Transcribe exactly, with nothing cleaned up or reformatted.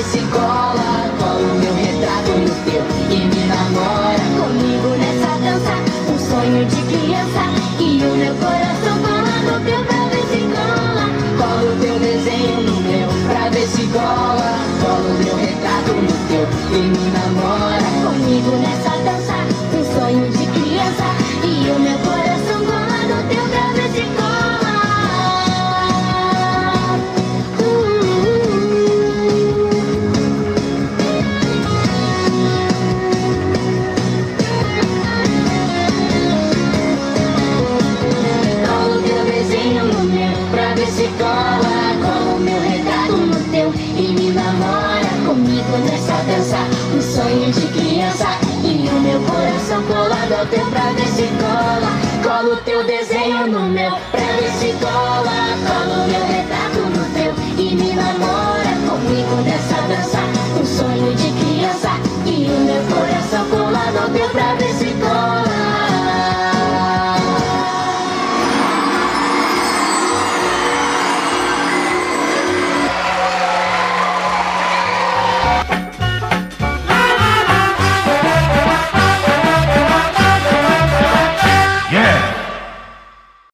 ver se cola. Colo meu retrato no teu e me namora comigo nessa dança. Um sonho de criança e o meu coração cola no teu pra ver se cola. Colo teu desenho no meu pra ver se cola. Colo meu retrato no teu e me namora comigo nessa dança. Um sonho de criança e o meu coração cola no teu pra ver se cola. Nessa dança, um sonho de criança e o meu coração colado ao teu pra ver se cola. Colo teu desenho no meu pra ver se cola.